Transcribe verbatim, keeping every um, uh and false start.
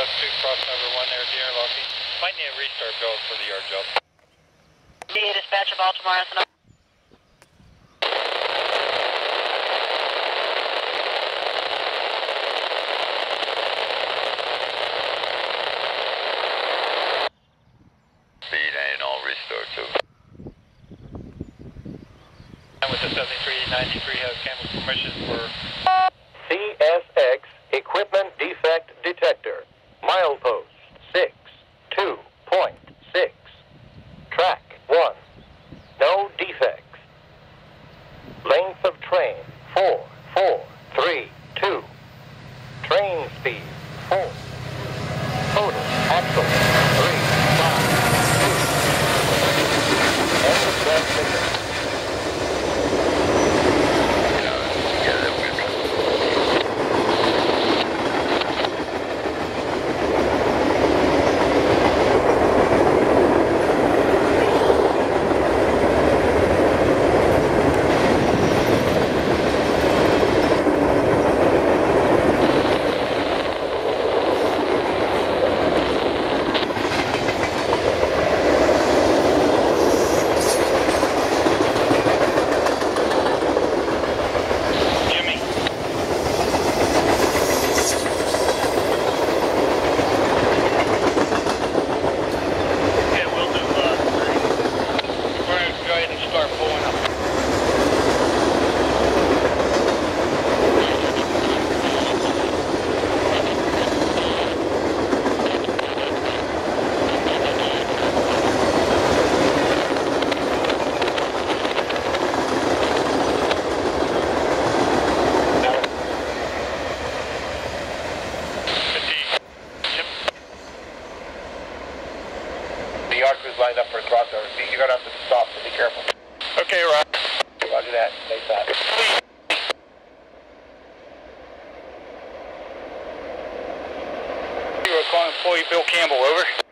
Bus two, cross number one there, Deer Lockie. Might need a restart build for the yard job. D A dispatch of Baltimore, S N O. Speed ain't all restart too. And with the seventy-three ninety-three has Campbell's permission for C S X Equipment Defect Detector. Milepost six two point six. Track one. No defects. Length of train four four three two. Train speed four. Total axle three five two. End of transmission. The yard crew's lined up for a crossover. You're going to have to stop, so be careful. Okay, Rob. Roger that. Stay fast. You were calling employee Bill Campbell, over.